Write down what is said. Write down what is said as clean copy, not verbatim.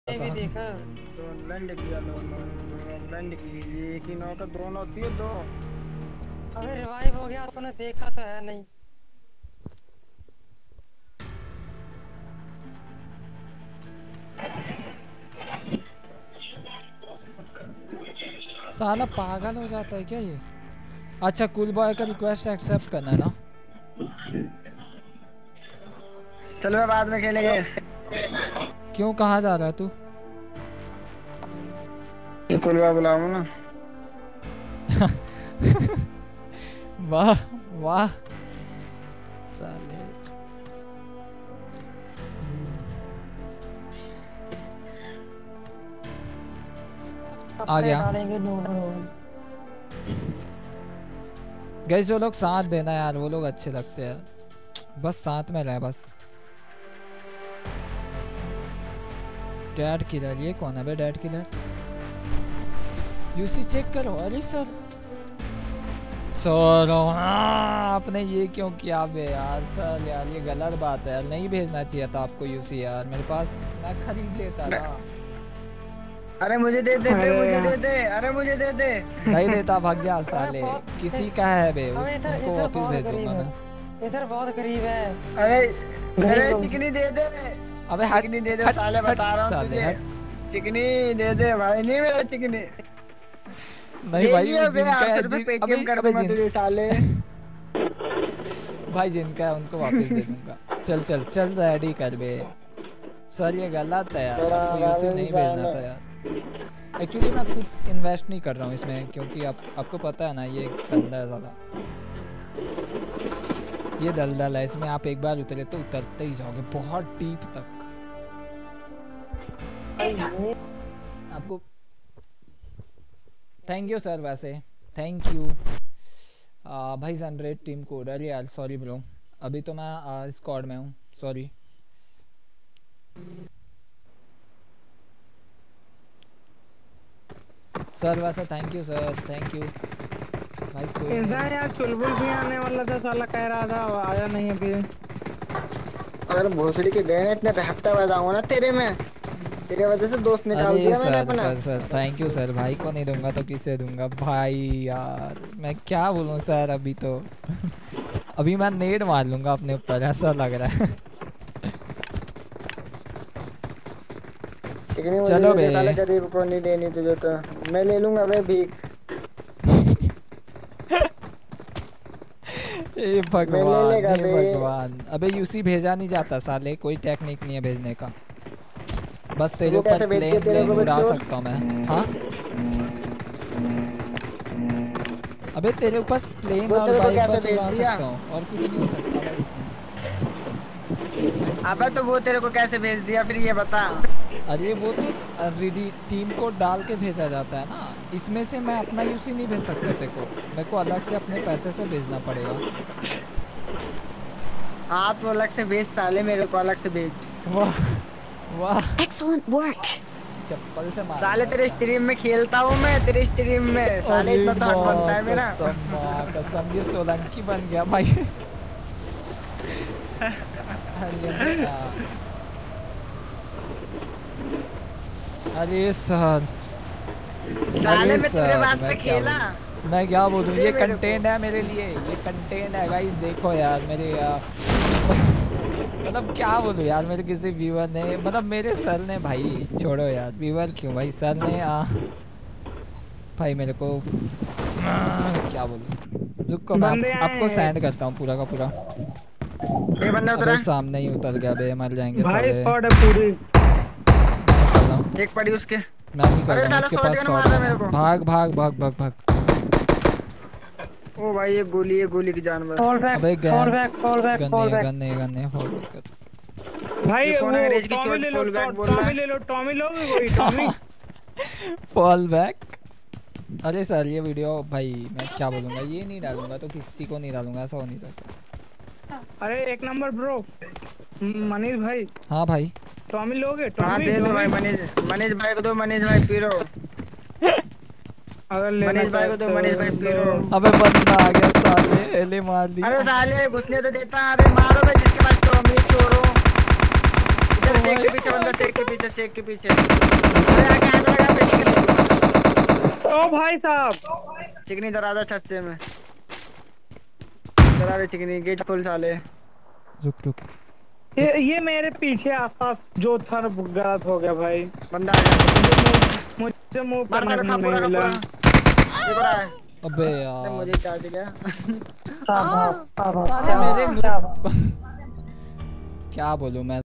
ये भी देखा तो ऑनलाइन लिख दिया ऑनलाइन लिख ली एक ही नौ का दो नौ होती है दो। अबे रिवाइव हो गया तूने देखा तो है नहीं। साला पागल हो जाता है क्या ये? अच्छा कूल बॉय का रिक्वेस्ट एक्सेप्ट करना है ना? चलो मैं बाद में खेलेंगे। क्यों कहाँ जा रहा है तू? कूल बॉय बुलाऊं ना। वाह वाह साले। आ गया गाइस। जो लोग साथ देना यार वो लोग अच्छे लगते हैं, बस साथ में रहे बस। डैड किलर, ये कौन है बे डैड किलर? यूसी चेक करो। अरे सर आपने ये क्यों किया बे यार? सर यार ये गलत बात है यार, नहीं भेजना चाहिए था आपको यूसी यार, मेरे पास मैं खरीद लेता ना। अरे मुझे दे दे बे, मुझे दे दे, अरे मुझे दे दे। नहीं देता, भाग जा साले। किसी का है बे, उनको वापस भेज दूंगा मैं। इधर बहुत गरीब है। अरे अरे चिकनी दे दे। अबे हट, चिकनी दे दे साले, बता रहा हूँ तुझे। चिकनी दे दे भाई, नहीं मेरा चिकनी। नहीं भाई जिनका है पेटीएम कर दूंगा तुझे साले। भाई जिनका है उनको वापस दे दूंगा। चल चल चल रेडी कर बे। सर ये गलत है यार, आपको यूसी नहीं भेजना था यार। एक्चुअली मैं खुद इन्वेस्ट नहीं कर रहा हूँ इसमें, क्योंकि आपको पता है ना ये गंदा है ज़्यादा। ये दलदल है, इसमें आप एक बार उतरे तो उतरते ही जाओगे बहुत डीप तक। आपको थैंक यू सर, वैसे थैंक यू भाई। 100 टीम कोड। अरे यार सॉरी ब्रो, अभी तो मैं स्क्वाड में हूँ, सॉरी। सर वैसे thank you sir, thank you भाई। कोई यार चुलबुल भी आने वाला था, साला कह रहा था आया नहीं अभी। अगर भोसड़ी के गए ना इतने हफ्ता बाद आऊंगा ना तेरे में, तेरे वजह से दोस्त निकाल दिया मैंने अपना। Sir sir thank you sir. भाई को नहीं दूंगा तो किसे दूंगा भाई यार, मैं क्या बोलूं सर। अभी तो अभी मैं नेड मार लूंगा अपने ऊपर, ऐसा लग रहा है। चलो बे, साले गरीब को नहीं देनी तुझे तो मैं ले लूंगा बे भीख। ए भगवान, हे भगवान। अबे यूसी भेजा नहीं जाता साले, कोई टेक्निक नहीं है भेजने का। बस तेरे ऊपर प्लेन उड़ा सकता हूँ मैं। हाँ अबे तेरे ऊपर प्लेन और बाइक बस उड़ा सकता हूँ, और कुछ नहीं हो सकता भाई। अबे तो वो तेरे को कैसे भेज दिया फिर ये बता। अरे वो तो टीम को डाल के भेजा जाता है ना, इसमें से मैं अपना यूसी नहीं भेज सकता तेरे को, मेरे को अलग से अपने पैसे से भेजना पड़ेगा। हाँ तो अलग से भेज साले, मेरे को अलग से भेज। वाह वाह एक्सीलेंट वर्क। चप्पल से मार साले तेरे स्ट्रीम में खेलता हूँ मैं, तेरे स्ट्रीम में साले इतना तो हक बनता है मेरा। कसम ये सोलंकी बन गया भाई। अरे सर साले में तेरे वास्ते खेला। मैं क्या बोलूं, ये कंटेंट है मेरे लिए, ये कंटेंट है गाइस। देखो यार मेरे मतलब क्या बोलूं यार, मेरे किसी व्यूअर ने, मतलब मेरे सर ने, भाई छोड़ो यार व्यूअर क्यों भाई, सर ने भाई मेरे को क्या बोलूं। रुको मैं आपको सेंड करता हूँ पूरा का पूरा। ये बंदा उतरा सामने ही उतर गया बे, मर जाएंगे भाई। स्क्वाड है पूरी, एक पड़ी उसके। मैं नहीं कर रहा, उसके पास शॉट है। भाग भाग भाग भाग भाग। ओ भाई ये गोली की जान बच। अबे गन नहीं फॉल बैक कर भाई। वो अंग्रेज की चोट फॉल बैक बोल रहा है। टॉमी लो वही टॉमी फॉल बैक। अरे सर ये वीडियो भाई मैं क्या बोलूंगा, ये नहीं डालूंगा तो किसी को नहीं डालूंगा, ऐसा हो नहीं सकता। अरे एक नंबर ब्रो मनीष भाई। हाँ भाई टॉमी लोगे? टॉमी दे दो भाई। मनीष भाई को दो, मनीष भाई पीरो। मनीष भाई को दो, मनीष भाई पीरो। अबे बंदा आ गया साले, एले मार दी। अरे साले घुसने तो देता। अरे मारो भाई जिसके पास टॉमी, चोरो शेख के पीछे बंदा, शेख के पीछे, शेख के पीछे। अरे आके हाथ लगा पे। ओ भाई साहब चिकनी दरवाजा छस्से में दरवाजे चिकनी गेट खोल साले। रुक ये मेरे पीछे आसपास जो था गलत हो गया भाई। बंदा आ गया, मुझे मूव मार करने मार को खा नहीं पूरा मिला। ये रहा है। अबे यार मुझे चार्ज गया। साले मेरे क्या बोलूं मैं।